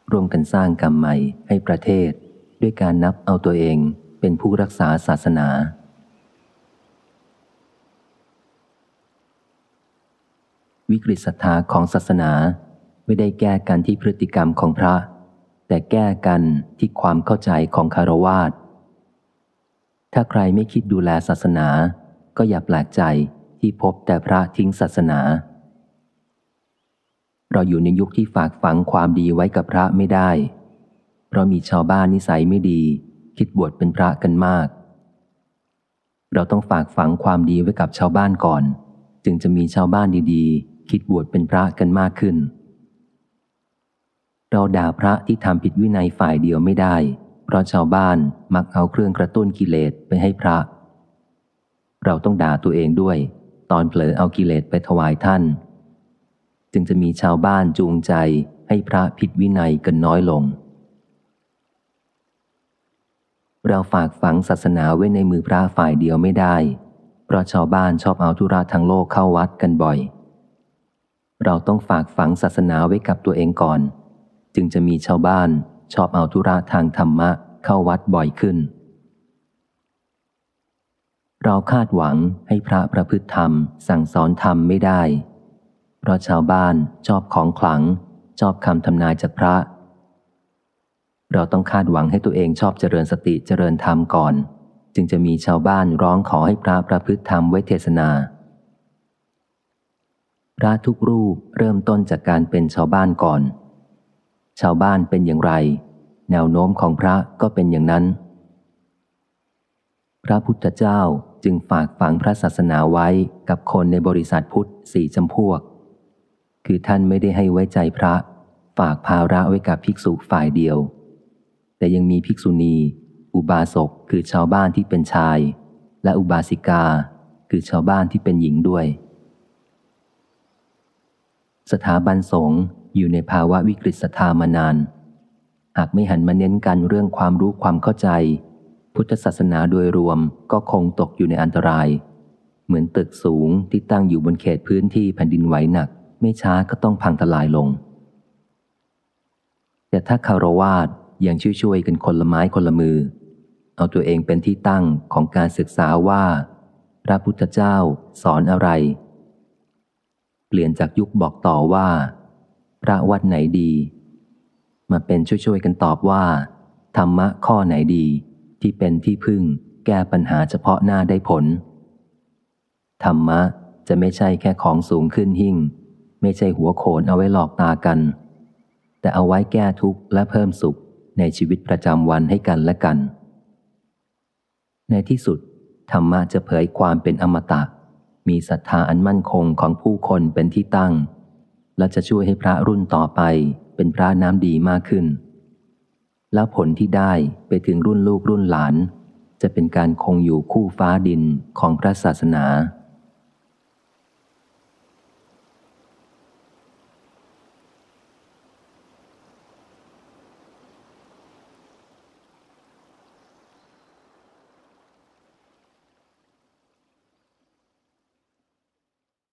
ร่วมกันสร้างกรรมใหม่ให้ประเทศด้วยการนับเอาตัวเองเป็นผู้รักษาศาสนาวิกฤตศรัทธาของศาสนาไม่ได้แก้กันที่พฤติกรรมของพระแต่แก้กันที่ความเข้าใจของคฤหัสถ์ถ้าใครไม่คิดดูแลศาสนาก็อย่าแปลกใจที่พบแต่พระทิ้งศาสนาเราอยู่ในยุคที่ฝากฝังความดีไว้กับพระไม่ได้เพราะมีชาวบ้านนิสัยไม่ดีคิดบวชเป็นพระกันมากเราต้องฝากฝังความดีไว้กับชาวบ้านก่อนจึงจะมีชาวบ้านดีๆคิดบวชเป็นพระกันมากขึ้นเราด่าพระที่ทำผิดวินัยฝ่ายเดียวไม่ได้เพราะชาวบ้านมักเอาเครื่องกระตุ้นกิเลสไปให้พระเราต้องด่าตัวเองด้วยตอนเผลอเอากิเลสไปถวายท่านจึงจะมีชาวบ้านจูงใจให้พระผิดวินัยกันน้อยลงเราฝากฝังศาสนาไว้ในมือพระฝ่ายเดียวไม่ได้เพราะชาวบ้านชอบเอาธุระทางโลกเข้าวัดกันบ่อยเราต้องฝากฝังศาสนาไว้กับตัวเองก่อนจึงจะมีชาวบ้านชอบเอาธุระทางธรรมะเข้าวัดบ่อยขึ้นเราคาดหวังให้พระประพฤติธรรมสั่งสอนธรรมไม่ได้เพราะชาวบ้านชอบของขลังชอบคำทำนายจากพระเราต้องคาดหวังให้ตัวเองชอบเจริญสติเจริญธรรมก่อนจึงจะมีชาวบ้านร้องขอให้พระประพฤติธรรมไว้เทศนาพระทุกรูปเริ่มต้นจากการเป็นชาวบ้านก่อนชาวบ้านเป็นอย่างไรแนวโน้มของพระก็เป็นอย่างนั้นพระพุทธเจ้าจึงฝากฝังพระศาสนาไว้กับคนในบริษัทพุทธ4 จำพวกคือท่านไม่ได้ให้ไว้ใจพระฝากภาระไว้กับภิกษุฝ่ายเดียวแต่ยังมีภิกษุณีอุบาสกคือชาวบ้านที่เป็นชายและอุบาสิกาคือชาวบ้านที่เป็นหญิงด้วยสถาบันสงฆ์อยู่ในภาวะวิกฤตศรัทธามานานหากไม่หันมาเน้นกันเรื่องความรู้ความเข้าใจพุทธศาสนาโดยรวมก็คงตกอยู่ในอันตรายเหมือนตึกสูงที่ตั้งอยู่บนเขตพื้นที่แผ่นดินไหวหนักไม่ช้าก็ต้องพังทลายลงแต่ถ้าคฤหัสถ์ยังช่วยกันคนละไม้คนละมือเอาตัวเองเป็นที่ตั้งของการศึกษาว่าพระพุทธเจ้าสอนอะไรเปลี่ยนจากยุคบอกต่อว่าพระวัดไหนดีมาเป็นช่วยกันตอบว่าธรรมะข้อไหนดีที่เป็นที่พึ่งแก้ปัญหาเฉพาะหน้าได้ผลธรรมะจะไม่ใช่แค่ของสูงขึ้นหิ่งไม่ใช่หัวโขนเอาไว้หลอกตากันแต่เอาไว้แก้ทุกข์และเพิ่มสุขในชีวิตประจำวันให้กันและกันในที่สุดธรรมะจะเผยความเป็นอมตะมีศรัทธาอันมั่นคงของผู้คนเป็นที่ตั้งและจะช่วยให้พระรุ่นต่อไปเป็นพระน้ำดีมากขึ้นและผลที่ได้ไปถึงรุ่นลูกรุ่นหลานจะเป็นการคงอยู่คู่ฟ้าดินของพระศาสนา